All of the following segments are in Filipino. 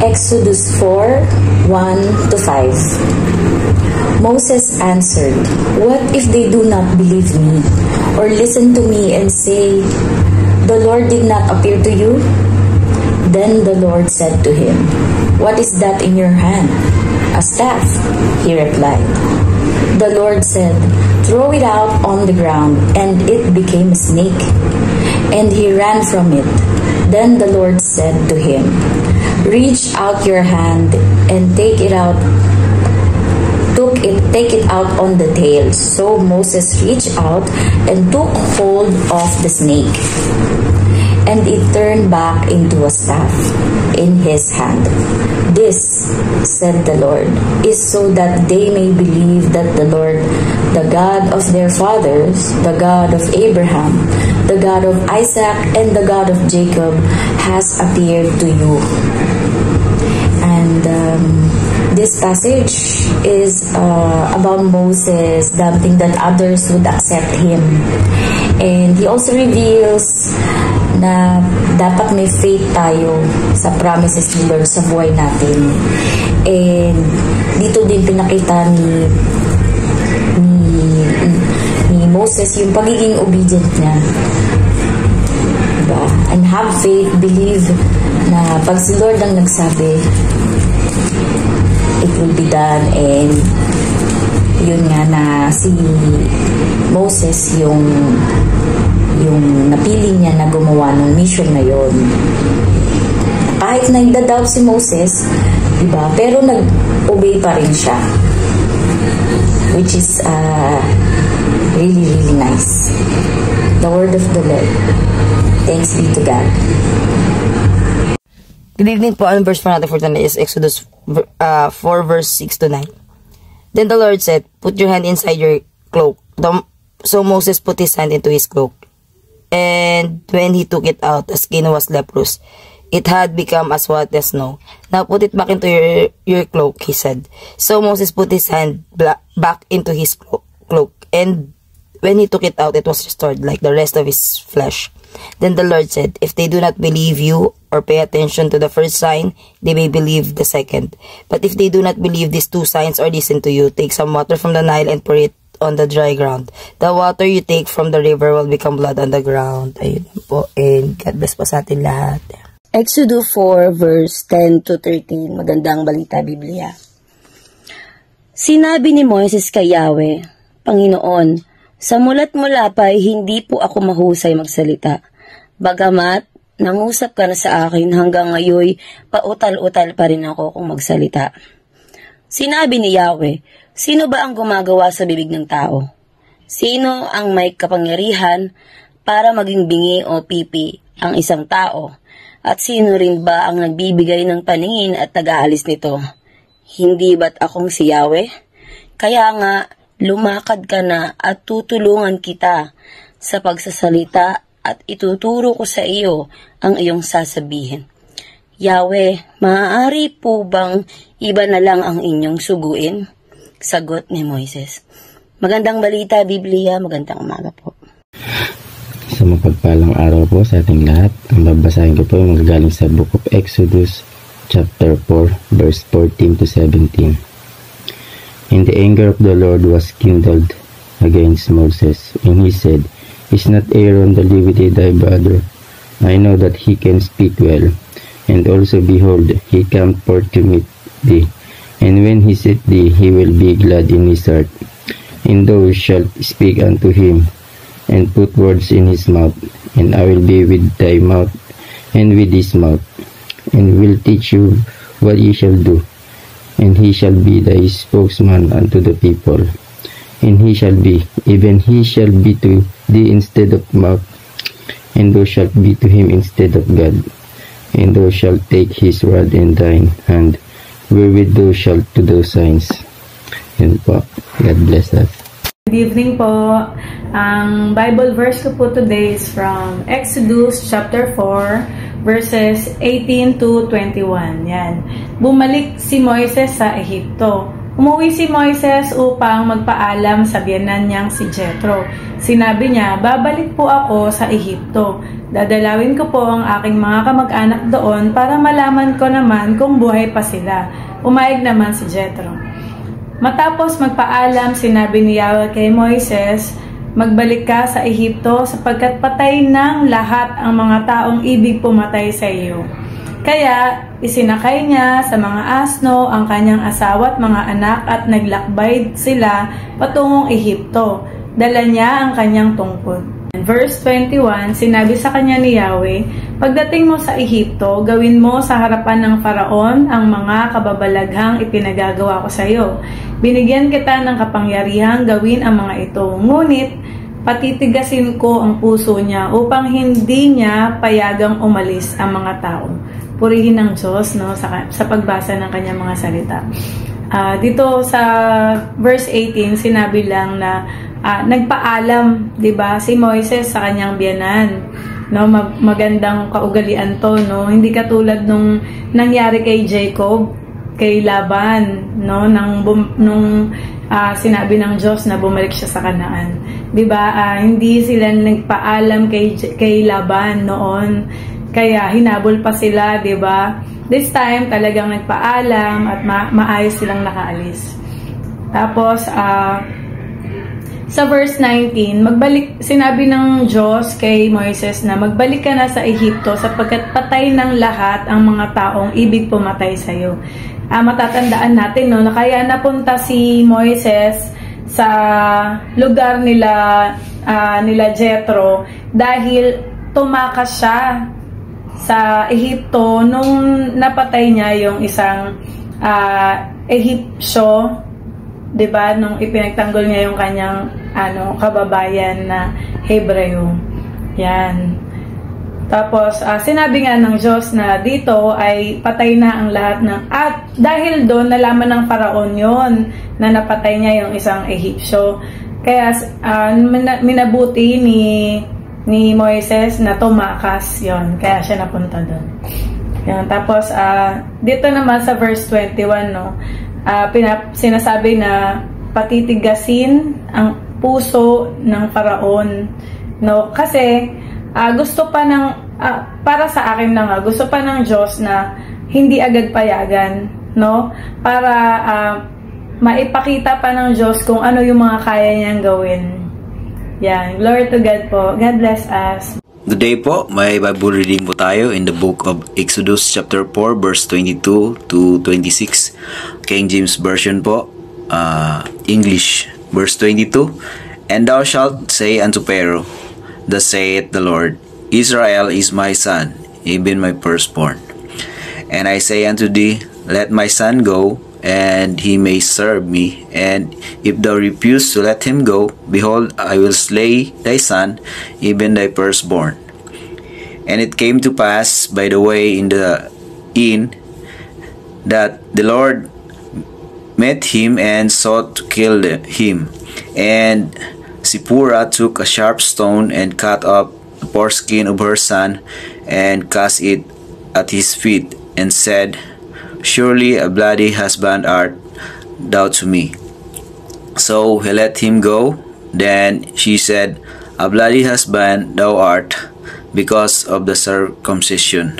Exodus 4:1-5. Moses answered, "What if they do not believe me, or listen to me and say, 'The Lord did not appear to you'?" Then the Lord said to him, "What is that in your hand?" "A staff," he replied. The Lord said, "Throw it out on the ground," and it became a snake. And he ran from it. Then the Lord said to him, "Reach out your hand and take it out on the tail." So Moses reached out and took hold of the snake, and it turned back into a staff in his hand. "This," said the Lord, "is so that they may believe that the Lord, the God of their fathers, the God of Abraham, the God of Isaac, and the God of Jacob, has appeared to you." And this passage is about Moses doubting that others would accept him. And he also reveals na dapat may faith tayo sa promises ni Lord sa buhay natin. And dito din pinakita ni Moses yung pagiging obedient niya. Diba? And have faith, believe na pag si Lord ang nagsabi, it will be done. And yun nga na si Moses yung napili niya na gumawa ng mission na yun. Kahit nagda-doubt si Moses, diba? Pero nag-obey pa rin siya. Which is really, really nice. The word of the Lord. Thanks be to God. Good evening po. Ang verse for natin for tonight is Exodus 4 verse 6-9. Then the Lord said, "Put your hand inside your cloak." So Moses put his hand into his cloak. And when he took it out, the skin was leprous. It had become as white as snow. "Now put it back into your cloak," he said. So Moses put his hand back into his cloak. And when he took it out, it was restored like the rest of his flesh. Then the Lord said, "If they do not believe you or pay attention to the first sign, they may believe the second. But if they do not believe these two signs or listen to you, take some water from the Nile and pour it on the dry ground. The water you take from the river will become blood on the ground." Ayun po. And God bless po sa atin lahat. Exodus 4 verse 10-13. Magandang balita Biblia. Sinabi ni Moises kay Yahweh, "Panginoon, sa mula't mula pa ay hindi po ako mahusay magsalita. Bagamat nangusap ka na sa akin, hanggang ngayon pautal-utal pa rin ako kung magsalita." Sinabi ni Yahweh, "Sino ba ang gumagawa sa bibig ng tao? Sino ang may kapangyarihan para maging bingi o pipi ang isang tao? At sino rin ba ang nagbibigay ng paningin at nag-aalis nito? Hindi ba't akong si Yahweh? Kaya nga, lumakad ka na at tutulungan kita sa pagsasalita at ituturo ko sa iyo ang iyong sasabihin." Yahweh, maaari po bang iba na lang ang inyong suguin? Sagot ni Moises. Magandang balita Biblia, magandang umaga po. Sa mapagpalang araw po sa ating lahat, ang babasahin ko po yung magagaling sa Book of Exodus chapter 4 verse 14-17. And the anger of the Lord was kindled against Moses, and he said, "Is not Aaron the Levite thy brother? I know that he can speak well, and also behold, he came forth to meet thee. And when he seeth thee, he will be glad in his heart. And thou shalt speak unto him, and put words in his mouth, and I will be with thy mouth, and with his mouth, and will teach you what ye shall do. And he shall be thy spokesman unto the people. And he shall be, even he shall be to thee instead of mouth, and thou shalt be to him instead of God. And thou shalt take his rod in thine hand, wherewith thou shalt do those signs." Yun po. God bless us. Good evening po. Ang Bible verse ko po today is from Exodus chapter 4 verses 18-21. Yan. Bumalik si Moises sa Ehipto. Umuwi si Moises upang magpaalam sa biyenan niyang si Jethro. Sinabi niya, babalik po ako sa Ehipto. Dadalawin ko po ang aking mga kamag-anak doon para malaman ko naman kung buhay pa sila. Umayag naman si Jethro. Matapos magpaalam, sinabi ni Yahweh kay Moises, magbalik ka sa Ehipto sapagkat patay ng lahat ang mga taong ibig pumatay sa iyo. Kaya isinakay niya sa mga asno ang kanyang asawa at mga anak at naglakbay sila patungong Ehipto. Dala niya ang kanyang tungkod. Verse 21, sinabi sa kanya ni Yahweh, pagdating mo sa Ehipto, gawin mo sa harapan ng Faraon ang mga kababalaghang ipinagagawa ko sa iyo. Binigyan kita ng kapangyarihang gawin ang mga ito. Ngunit, patitigasin ko ang puso niya upang hindi niya payagang umalis ang mga tao. Purihin ng Diyos, no, sa pagbasa ng kanyang mga salita. Dito sa verse 18, sinabi lang na nagpaalam, 'di ba, si Moises sa kanyang biyanan. No, magandang kaugalian 'to, no. Hindi katulad nung nangyari kay Jacob, kay Laban, no, nung sinabi ng Diyos na bumalik siya sa Kanaan. 'Di ba? Hindi sila nagpaalam kay Laban noon. Kaya hinabol pa sila, 'di ba? This time talagang nagpaalam at maayos silang nakaalis. Tapos sa verse 19, sinabi ng Diyos kay Moises na magbalik ka na sa Ehipto sapagkat patay ng lahat ang mga taong ibig pumatay sa iyo. Matatandaan natin, no, na kaya napunta si Moises sa lugar nila Jethro dahil tumakas siya sa Ehipto nung napatay niya yung isang Ehipsyo, 'di ba, nung ipinagtanggol niya yung kanyang kababayan na Hebreo. Yan. Tapos sinabi nga ng Diyos na dito ay patay na ang lahat ng at dahil doon nalaman ng Faraon yon na napatay niya yung isang Ehipsyo. Kaya minabuti ni Moises na tumakas yon, kaya siya napunta doon. Yan. Tapos dito naman sa verse 21, no, sinasabi na patitigasin ang puso ng Faraon, no, kasi gusto pa ng para sa akin lang, gusto pa ng Diyos na hindi agad payagan, no, para maipakita pa ng Diyos kung ano yung mga kaya niyang gawin. Yan, glory to God po. God bless us. Good day po, may Bible reading po tayo in the book of Exodus chapter 4 verse 22 to 26. King James Version po, English. Verse 22, and thou shalt say unto Pharaoh, thus saith the Lord, Israel is my son, even my firstborn. And I say unto thee, let my son go, and he may serve me. And if thou refuse to let him go, behold, I will slay thy son, even thy firstborn. And it came to pass by the way in the inn that the Lord met him and sought to kill him. And Sipporah took a sharp stone and cut up the foreskin of her son and cast it at his feet, and said, surely a bloody husband art thou to me. So he let him go. Then she said, a bloody husband thou art, because of the circumcision.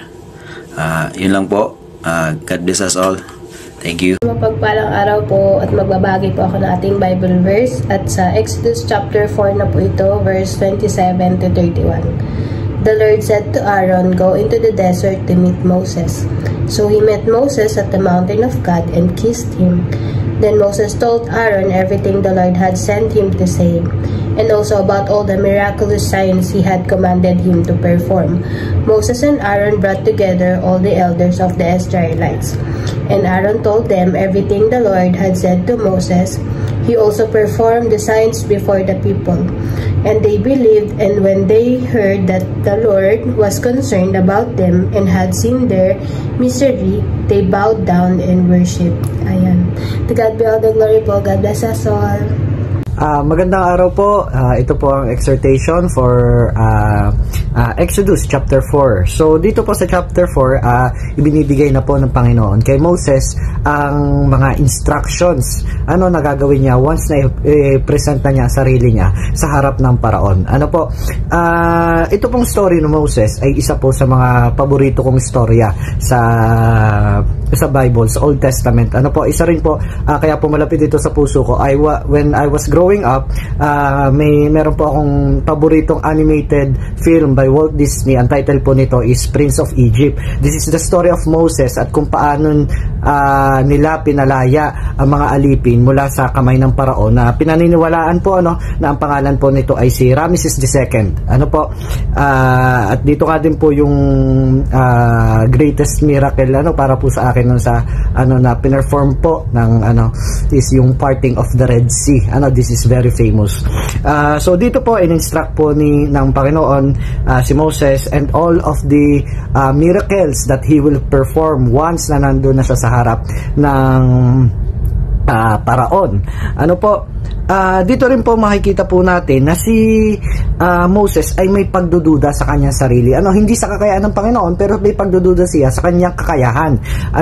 Yun lang po. God bless us all. Thank you. Mapagpalang araw po at magbabagi po ako ng ating Bible verse at sa Exodus chapter 4 na po ito, verse 27 to 31. The Lord said to Aaron, go into the desert to meet Moses. So he met Moses at the mountain of God and kissed him. Then Moses told Aaron everything the Lord had sent him to say, and also about all the miraculous signs he had commanded him to perform. Moses and Aaron brought together all the elders of the Israelites. And Aaron told them everything the Lord had said to Moses. He also performed the signs before the people. And they believed, and when they heard that the Lord was concerned about them and had seen their misery, they bowed down and worshipped. Ayan. To God be all the glory po. God bless us all. Magandang araw po. Ito po ang exhortation for Exodus chapter 4. So dito po sa chapter 4, ibinibigay na po ng Panginoon kay Moses ang mga instructions na gagawin niya once na i-present na niya ang sarili niya sa harap ng Paraon. Ito pong story ng Moses ay isa po sa mga paborito kong istorya sa Bible, sa Old Testament. Isa rin po, kaya po malapit ito sa puso ko. When I was growing up, meron po akong paboritong animated film by Walt Disney. Ang title po nito is Prince of Egypt. This is the story of Moses at kung paano nila pinalaya ang mga alipin mula sa kamay ng Paraon, na pinaniniwalaan po na ang pangalan po nito ay si Ramesses II. At dito nga din po yung greatest miracle para po sa akin na pinerform po ng is yung parting of the Red Sea. This is very famous. So dito po in-instruct po ng Panginoon si Moses and all of the miracles that he will perform once na nandun na siya sa harap ng Paraon. Dito rin po makikita po natin na si Moses ay may pagdududa sa kanyang sarili. Hindi sa kakayahan ng Panginoon, pero may pagdududa siya sa kanyang kakayahan.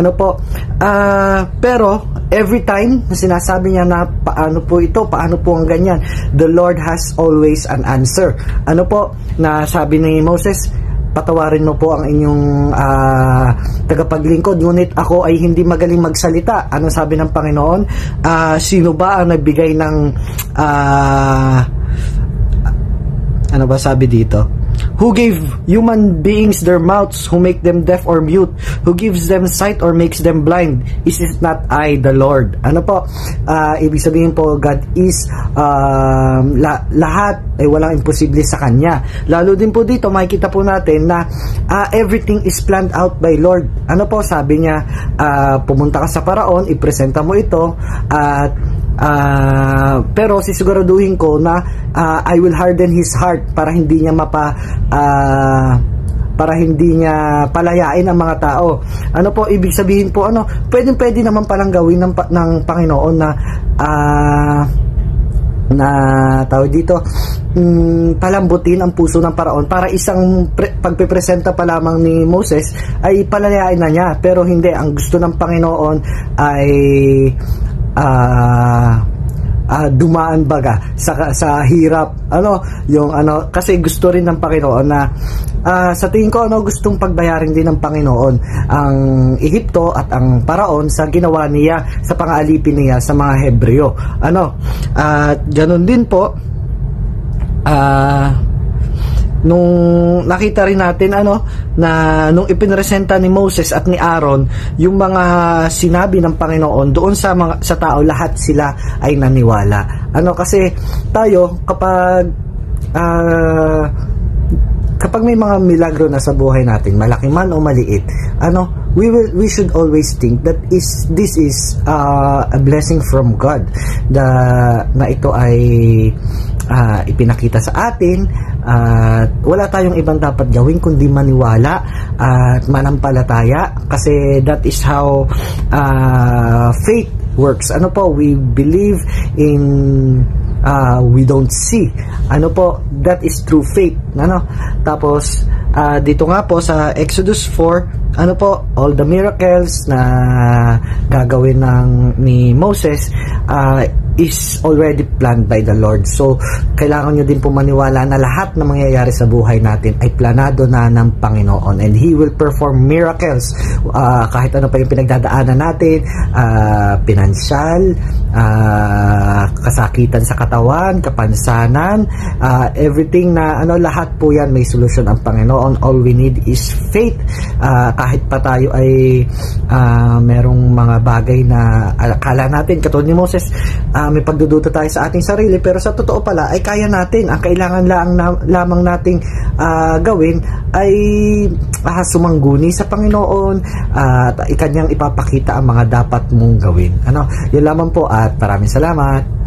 Pero every time na sinasabi niya na paano po ito, paano po ang ganyan, the Lord has always an answer. Na sabi ni Moses, patawarin mo po ang inyong tagapaglingkod, ngunit ako ay hindi magaling magsalita. Ano sabi ng Panginoon? Sino ba ang nagbigay ng ano ba sabi dito? Who gave human beings their mouths, who make them deaf or mute, who gives them sight or makes them blind? Is it not I, the Lord? Ibig sabihin po, God is lahat ay walang imposible sa Kanya. Lalo din po dito, makikita po natin na everything is planned out by Lord. Sabi niya, pumunta ka sa Paraon, ipresenta mo ito, at pero sisiguraduhin ko na I will harden his heart para hindi niya palayain ang mga tao. Ibig sabihin po, pwede naman palang gawin ng Panginoon na tawag dito, palambutin ang puso ng Paraon para isang pagpipresenta pa lamang ni Moses ay palayain na niya. Pero hindi, ang gusto ng Panginoon ay dumaan baga sa hirap, kasi gusto rin ng Panginoon na sa tingin ko gustong pagbayarin din ng Panginoon ang Ehipto at ang Paraon sa ginawa niya, sa pang-aalipin niya sa mga Hebreo. Ganun din po, nung nakita rin natin na nung ipinresenta ni Moses at ni Aaron yung mga sinabi ng Panginoon doon sa tao, lahat sila ay naniwala. Kasi tayo kapag may mga milagro na sa buhay natin, malaki man o maliit, we should always think that this is a blessing from God, na ito ay ipinakita sa atin, at wala tayong ibang dapat gawin kundi maniwala at manampalataya, kasi that is how faith works. We believe in we don't see. That is true faith. Tapos dito nga po sa Exodus 4, all the miracles na gagawin ni Moses is already planned by the Lord. So kailangan nyo din po maniwala na lahat na mangyayari sa buhay natin ay planado na ng Panginoon, and He will perform miracles. Kahit ano pa yung pinagdadaanan natin, pinansyal, kasakitan sa katawan, kapansanan, everything na lahat po yan may solusyon ang Panginoon. All we need is faith. Kahit pa tayo ay merong mga bagay na akala natin, katulad ni Moses, may pagdududa tayo sa ating sarili, pero sa totoo pala ay kaya natin. Ang kailangan lamang nating gawin ay sumangguni sa Panginoon at ikanyang ipapakita ang mga dapat mong gawin. Yun lamang po, at maraming salamat.